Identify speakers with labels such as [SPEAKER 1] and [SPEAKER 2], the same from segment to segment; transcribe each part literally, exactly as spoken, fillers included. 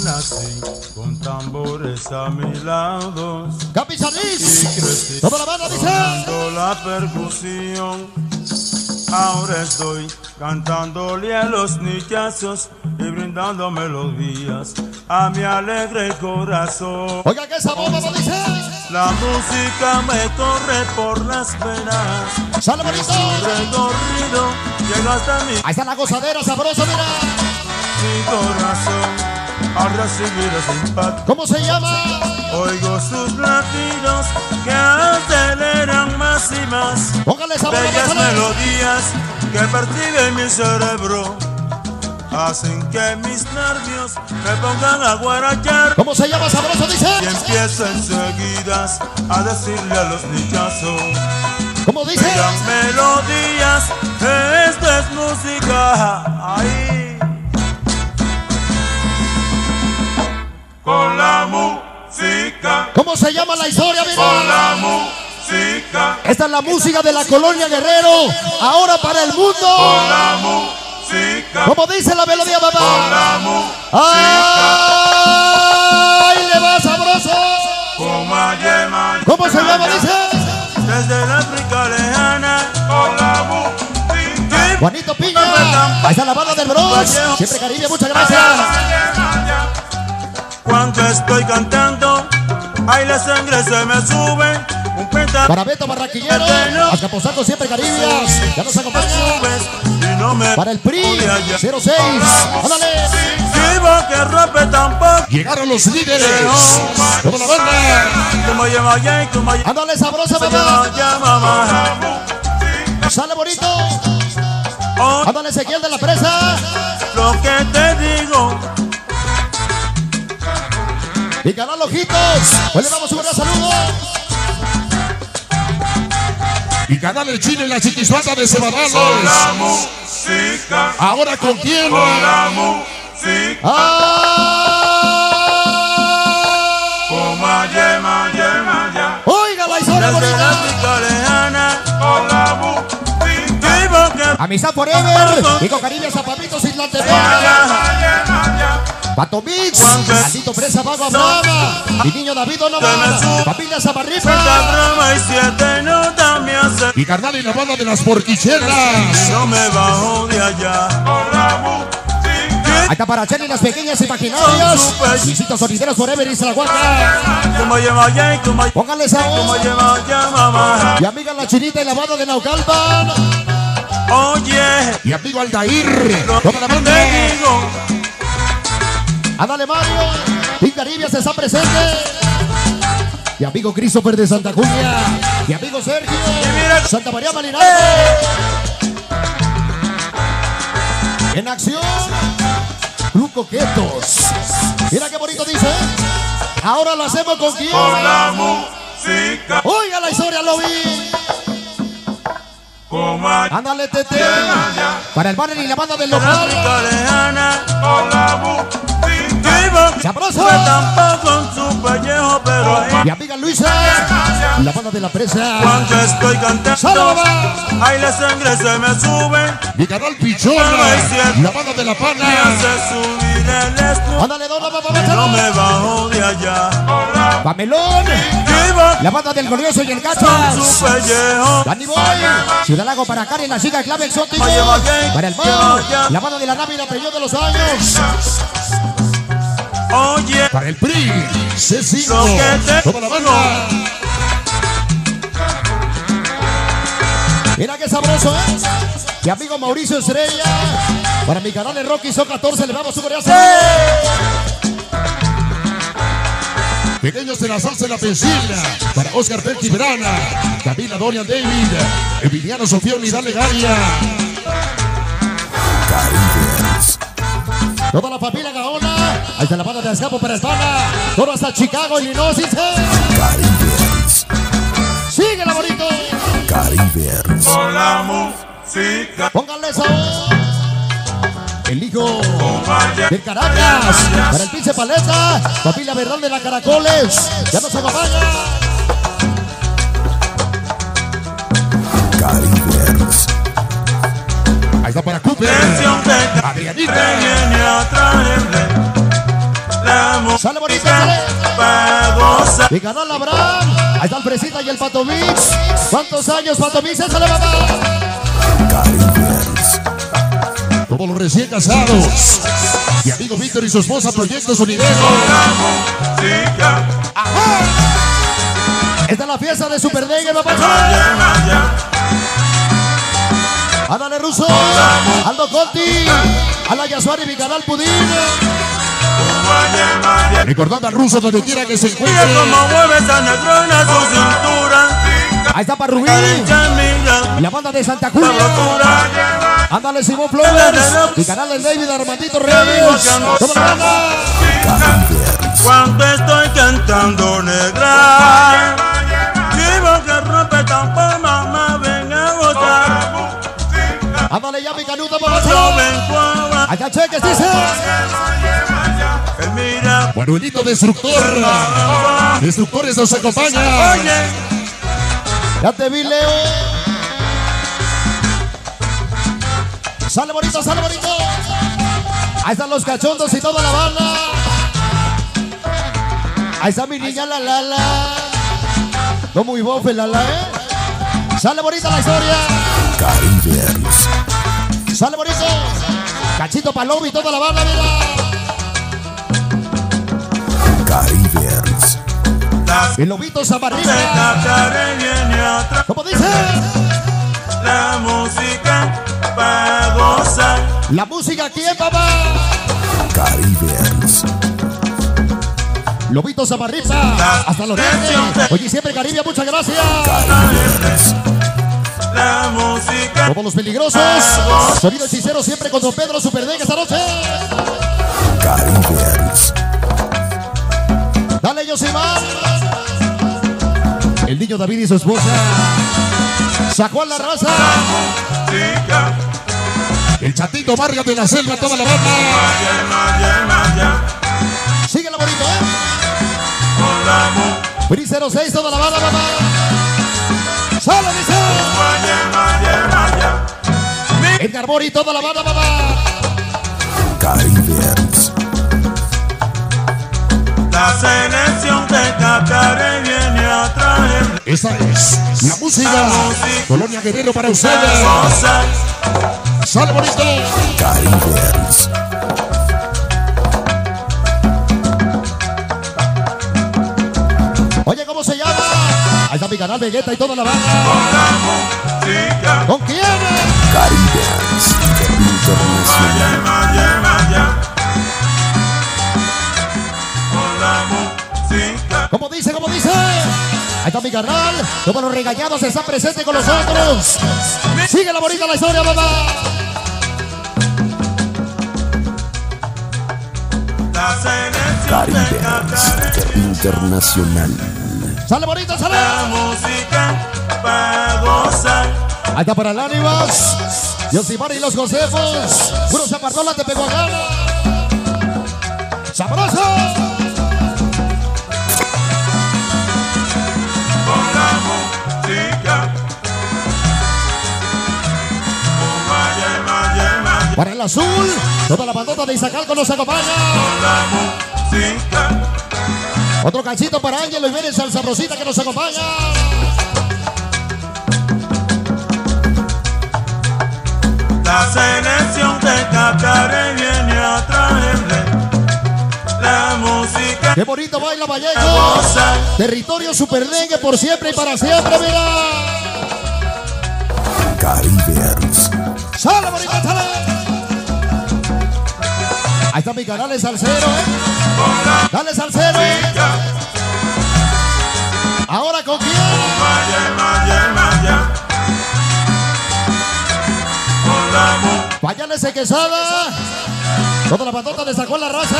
[SPEAKER 1] nací con tambores a mi lado.
[SPEAKER 2] Capi Charlis.
[SPEAKER 1] Y crecí
[SPEAKER 2] Toda la banda dice.
[SPEAKER 1] sonando la percusión. Ahora estoy cantándole a los nichazos y brindando melodías a mi alegre corazón.
[SPEAKER 2] Oiga que esa bomba no dice.
[SPEAKER 1] La música me corre por las venas.
[SPEAKER 2] Sale bonito.
[SPEAKER 1] Su recorrido llega hasta mi,
[SPEAKER 2] Ahí está la gozadera sabrosa, mira.
[SPEAKER 1] mi corazón al recibir ese impacto.
[SPEAKER 2] ¿Cómo se llama?
[SPEAKER 1] Oigo sus latidos que aceleran más y más.
[SPEAKER 2] Póngale esa bomba.
[SPEAKER 1] Bellas
[SPEAKER 2] sale.
[SPEAKER 1] melodías que percibe mi cerebro hacen que mis nervios me pongan a guarachar.
[SPEAKER 2] ¿Cómo se llama sabroso? Dice.
[SPEAKER 1] Y empiezo enseguida a decirle a los nichazos.
[SPEAKER 2] ¿Cómo dice?
[SPEAKER 1] Bellas melodías, esta es música. Ahí. Con la música.
[SPEAKER 2] ¿Cómo se llama la historia, mira?
[SPEAKER 1] Con la música.
[SPEAKER 2] Esta es la música de la colonia Guerrero. Ahora para el
[SPEAKER 1] Con
[SPEAKER 2] mundo.
[SPEAKER 1] la música.
[SPEAKER 2] ¿Cómo dice la melodía,
[SPEAKER 1] Con
[SPEAKER 2] papá?
[SPEAKER 1] la música.
[SPEAKER 2] ¡Ay, le va sabroso! ¿Cómo se llama, dice?
[SPEAKER 1] Desde el África lejana. Con la música.
[SPEAKER 2] Juanito Piña. Ahí está la banda del Bros. Siempre Caribe, muchas gracias.
[SPEAKER 1] Cuando estoy cantando, ahí la sangre se me sube. Un penta
[SPEAKER 2] Para Beto Barraquillero. Azcapotzalco, siempre Caribias. Ya nos acompaña.
[SPEAKER 1] y no me
[SPEAKER 2] Para el P R I cero seis. Ándale.
[SPEAKER 1] vivo que rompe tampoco.
[SPEAKER 3] Llegaron los líderes. Toda la banda.
[SPEAKER 1] Como llama ya y como llama
[SPEAKER 2] Ándale, sabrosa, mamá.
[SPEAKER 1] mamá.
[SPEAKER 2] Sale bonito.
[SPEAKER 1] Oh,
[SPEAKER 2] Ándale, Ezequiel de la Presa.
[SPEAKER 1] lo que te digo.
[SPEAKER 2] Y canal Ojitos. Hoy le damos un gran saludo.
[SPEAKER 3] Y ganar el Chile en la chiquisuata de
[SPEAKER 1] Con
[SPEAKER 3] Cebadalos.
[SPEAKER 1] la música.
[SPEAKER 3] Ahora con quién.
[SPEAKER 1] Con la música.
[SPEAKER 2] ¡Ah!
[SPEAKER 1] Como yema, yema, ya.
[SPEAKER 2] Oiga la historia
[SPEAKER 1] Desde la
[SPEAKER 2] bonita.
[SPEAKER 1] África lejana. Con la música. Vivo que
[SPEAKER 2] Amistad Forever. Y con Caribe, Zapapitos, Isla de Pato Mix. Maldito Fresa, Vago Abrama. Y Niño David Donovan. Familia Zamarripa.
[SPEAKER 1] broma y siete notas me hacen.
[SPEAKER 3] Y carnal y la banda de las porquicheras.
[SPEAKER 1] No me bajo de allá.
[SPEAKER 2] Ahí está para Chen y las pequeñas imaginarias. Luisito Sonideros Forever y Salahuaca.
[SPEAKER 1] Como llama ya y como
[SPEAKER 2] Póngale sabor.
[SPEAKER 1] como llama ya mamá.
[SPEAKER 2] Y amiga La Chinita y la banda de Naucalpan.
[SPEAKER 1] Oye,
[SPEAKER 3] Y amigo Aldair. Toda la
[SPEAKER 1] te
[SPEAKER 3] banda.
[SPEAKER 1] digo.
[SPEAKER 2] Ándale Mario. Y Caribe se está presente. Y amigo Christopher de Santa Julia. Y amigo Sergio. Santa María Malinaldo. En acción. Club Coquetos. Mira qué bonito dice. Ahora lo hacemos con quién.
[SPEAKER 1] Con la música.
[SPEAKER 2] Oiga la historia, lo vi.
[SPEAKER 1] Como
[SPEAKER 2] Ándale, Tete. Para el banner y la banda del local.
[SPEAKER 1] África lejana. Con la música. Vivo
[SPEAKER 2] Sabroso.
[SPEAKER 1] que tampoco en su pellejo, pero ahí.
[SPEAKER 2] Mi amiga Luisa. Y la banda de la presa.
[SPEAKER 1] Cuando estoy cantando,
[SPEAKER 2] ¡Salva!
[SPEAKER 1] ahí la sangre se me sube.
[SPEAKER 3] Y canal Pichona. Y la banda de la
[SPEAKER 1] Me
[SPEAKER 3] pana.
[SPEAKER 1] hace subir el estrés.
[SPEAKER 2] Ándale, dona, papá,
[SPEAKER 1] No me
[SPEAKER 2] échale.
[SPEAKER 1] bajo de allá.
[SPEAKER 2] Pamelón.
[SPEAKER 1] Vivo
[SPEAKER 2] La banda del Glorioso y el
[SPEAKER 1] con
[SPEAKER 2] Cachas.
[SPEAKER 1] su pellejo.
[SPEAKER 2] Danny Boy. Ciudad Lago para Cari, la chica clave exótico. Para el Mau. La banda de la nave y la Peñón de los años.
[SPEAKER 1] Oye,
[SPEAKER 3] Para el P R I. C cinco.
[SPEAKER 1] lo que te
[SPEAKER 3] Toda la banda.
[SPEAKER 2] Mira qué sabroso, ¿eh? Mi amigo Mauricio Estrella. Para mi canal de Rocky Son catorce, le damos su cordial saludo.
[SPEAKER 3] Pequeños de la salsa de la Pensilla. Para Oscar Pertibrana. Camila Dorian David. Emiliano Sofía Unidad Legaria.
[SPEAKER 2] Toda la familia Gaona. Ahí está la banda de Escapo para España. Todo hasta Chicago, Illinois. ¿Sí? Síguela, bonito.
[SPEAKER 1] con la música.
[SPEAKER 2] Pónganle sabor. El hijo del Caracas. Para el pinche Paleta. Familia Bernal de la Caracoles. Ya nos acompaña.
[SPEAKER 3] Ahí está para Cooper.
[SPEAKER 1] Tensión que
[SPEAKER 3] Adrianita.
[SPEAKER 1] te viene a traerle. La
[SPEAKER 2] Sale bonito, sale. Mi canal Abraham. Ahí está el Fresita y el Pato Mix. ¿Cuántos años, Pato Mix? Sale, mamá.
[SPEAKER 3] Todos los recién casados. Mi amigo Víctor y su esposa, Proyectos Universo.
[SPEAKER 2] Esta es la fiesta de Super Dengue, papá. Ándale, Ruso. Aldo Conti. Ala Yasuari, mi canal Pudín.
[SPEAKER 3] Recordando al Ruso donde quiera que se encuentre.
[SPEAKER 2] Ahí está para Rubí. La banda de Santa Julia. Ándale, Simón Flores. Mi canal del David Armandito Reyes. Toma la banda.
[SPEAKER 1] Cuando estoy cantando negra, vivo que rompe tampoco, mamá, ven a votar.
[SPEAKER 2] Ándale ya, mi canuta, papá. Allá cheques, dice.
[SPEAKER 3] Manuelito Destructor. Destructores nos acompañan.
[SPEAKER 2] Ya te vi, Leo. Sale bonito, sale bonito. Ahí están los cachondos y toda la banda. Ahí está mi niña la Lala. No muy bofe la la, eh. Sale bonita la historia.
[SPEAKER 3] Caribbeans.
[SPEAKER 2] Sale bonito. Cachito Palomo y toda la banda, mira.
[SPEAKER 3] Caribbeans.
[SPEAKER 2] El lobito Zamarriba. ¿Cómo dice?
[SPEAKER 1] La música para gozar.
[SPEAKER 2] La música, ¿quién, papá?
[SPEAKER 3] Caribbeans.
[SPEAKER 2] Lobito Zamarriba. Hasta los grandes. Oye, siempre Caribe, muchas gracias.
[SPEAKER 3] Caribbeans.
[SPEAKER 1] La música.
[SPEAKER 2] Como los peligrosos. Sonido hechicero siempre con Don Pedro Super Dengue esta noche.
[SPEAKER 3] Caribbeans.
[SPEAKER 2] Dale, Yosimar. El niño David y su esposa. Sacó a la raza.
[SPEAKER 3] El chatito Vargas de la Selva, toda la banda.
[SPEAKER 2] Síguela bonito, ¿eh? Free cero seis, toda la banda, mamá. ¡Sale, dice! Edgar Mori, toda la banda, mamá.
[SPEAKER 3] Caribbeans.
[SPEAKER 1] La selección de Cacaré viene a traer.
[SPEAKER 3] Esa es la música. Colonia Guerrero para ustedes. Sale bonito. Caribbeans.
[SPEAKER 2] Oye, ¿cómo se llama? Ahí está mi canal Vegeta y toda la banda. ¿Con quién?
[SPEAKER 3] Caribbeans. Internacional.
[SPEAKER 2] ¿Cómo dice? ¿Cómo dice? Ahí está mi canal. Todos los regañados están presentes con nosotros. Sigue la bonita la historia, mamá.
[SPEAKER 3] Caribbeans Internacional.
[SPEAKER 2] Sale bonita, sale.
[SPEAKER 1] La música para gozar.
[SPEAKER 2] Ahí está para el Ánimas. Yosimar y los Josefos. Puro Zapardola de Pehuagana. ¡Sabroso! Para el azul, toda la bandota de Izacalco nos acompaña. Otro cachito para Ángelo y Vélez Salsa Rosita que nos acompaña.
[SPEAKER 1] La selección de Cacaré viene a traerle la música.
[SPEAKER 2] Qué bonito baila Vallejo. Territorio Super Dengue por siempre y para siempre, mira.
[SPEAKER 3] Caribbeans.
[SPEAKER 2] Sale bonita, sale. Ahí está mi canal de salsero, ¿eh? Dale, salsero. Ahora con quién. Vayale ese Quesada. Toda la patota le sacó la raza.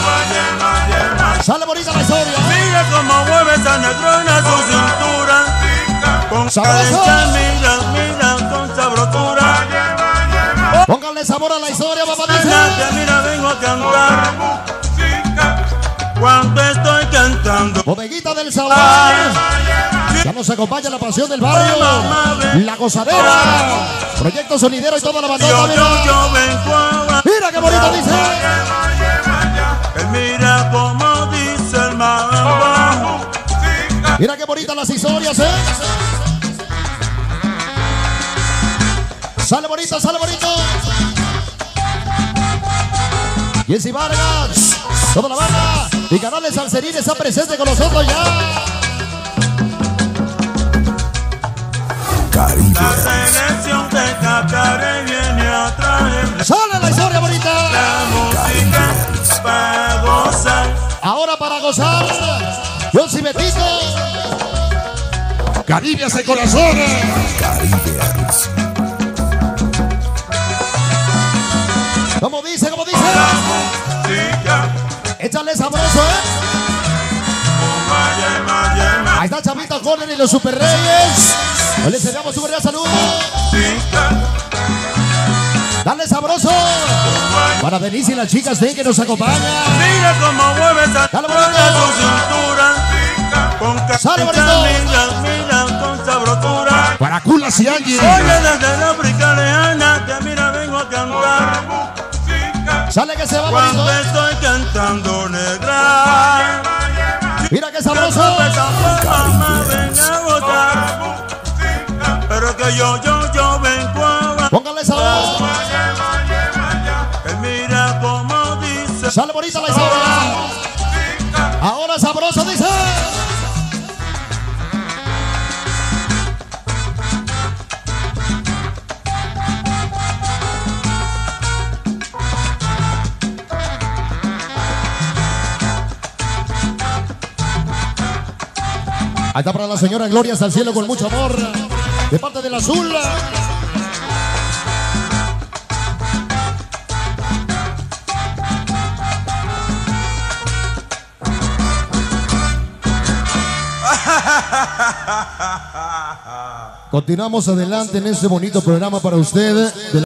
[SPEAKER 2] Sale bonita la historia.
[SPEAKER 1] Mira cómo mueve esa negrona su cintura. Con cadencia, mira, mira, con sabrosura.
[SPEAKER 2] Pónganle sabor a la historia, papá.
[SPEAKER 1] Mira, mira, vengo a cantar. Cuando estoy cantando.
[SPEAKER 2] Bodeguita del Sabor. Ya nos acompaña la pasión del barrio. La gozadera. Proyecto sonidero y toda la bandota.
[SPEAKER 1] Yo, yo, yo vengo a...
[SPEAKER 2] Mira qué bonito dice.
[SPEAKER 1] Mira cómo dice.
[SPEAKER 2] Mira qué bonitas las historias, ¿eh? Sale bonito, sale bonito. Jessy Vargas, toda la banda y Canales Salserín está presente con nosotros ya.
[SPEAKER 3] Caribe.
[SPEAKER 1] La selección de Cacaré viene a traer
[SPEAKER 2] Sale la historia bonita.
[SPEAKER 1] la música para gozar.
[SPEAKER 2] Ahora para gozar, Josy Betito.
[SPEAKER 3] Caribe hace corazón. Caribe.
[SPEAKER 2] Como dice, como dice.
[SPEAKER 1] La música,
[SPEAKER 2] Échale sabroso, ¿eh?
[SPEAKER 1] Maya, Maya, Maya,
[SPEAKER 2] Ahí está Chavita Corner y los Super Reyes. Hoy les enviamos un cordial saludo. Dale sabroso. Para Denise y las chicas de que nos acompañan.
[SPEAKER 1] mira cómo mueve esa
[SPEAKER 2] Dale,
[SPEAKER 1] troca
[SPEAKER 2] bonito.
[SPEAKER 1] su cintura. Con
[SPEAKER 2] Sale,
[SPEAKER 1] capitas
[SPEAKER 2] bonito.
[SPEAKER 1] lindas, mira con sabrosura.
[SPEAKER 3] Para Culas y Angie.
[SPEAKER 1] Oye, desde la África lejana, que mira vengo a cantar.
[SPEAKER 2] Sale que se va
[SPEAKER 1] Cuando
[SPEAKER 2] bonito.
[SPEAKER 1] estoy cantando negra,
[SPEAKER 2] Mira qué
[SPEAKER 1] que
[SPEAKER 2] sabroso.
[SPEAKER 1] esa mamá ven a votar. Pero que yo, yo, yo vengo a
[SPEAKER 2] Póngale sabor.
[SPEAKER 1] que mira como dice.
[SPEAKER 2] Sale bonita la historia. Ahora sabroso dice. Ahí está para la señora Gloria hasta el cielo con mucho amor. De parte del azul. Continuamos adelante en este bonito programa para usted.